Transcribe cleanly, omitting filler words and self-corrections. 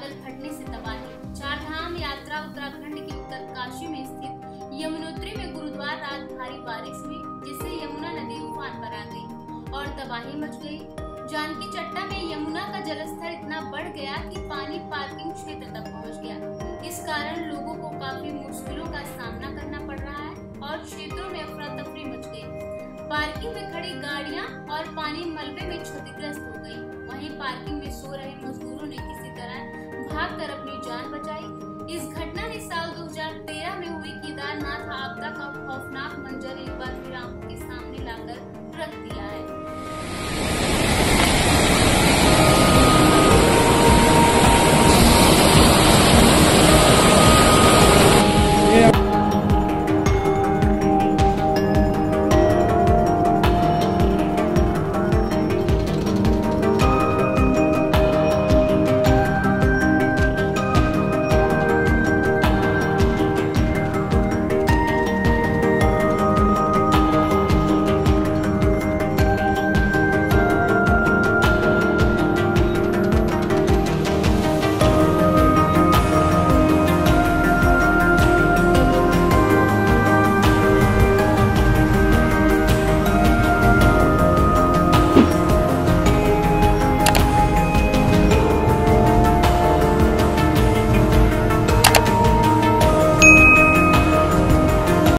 बादल फटने से तबाही। चारधाम यात्रा उत्तराखंड की उत्तरकाशी में स्थित यमुनोत्री में गुरुद्वार रात भारी बारिश हुई, जिससे यमुना नदी उफान पर आ गई और तबाही मच गई। जानकी चट्टा में यमुना का जलस्तर इतना बढ़ गया कि पानी पार्किंग क्षेत्र तक पहुंच गया। इस कारण लोगों को काफी मुश्किलों का सामना करना पड़ रहा है और क्षेत्रों में अफरा तफरी मच गई। पार्किंग में खड़ी गाड़ियां और पानी मलबे में क्षतिग्रस्त हो गई। वहीं पार्किंग में सो रहे मजदूरों ने किसी तरह भागकर अपनी जान बचाई। इस घटना ने साल 2013 में हुई केदारनाथ आपदा का खौफनाक मंजर एक बार फिर आंखों के सामने लाकर रख दिया।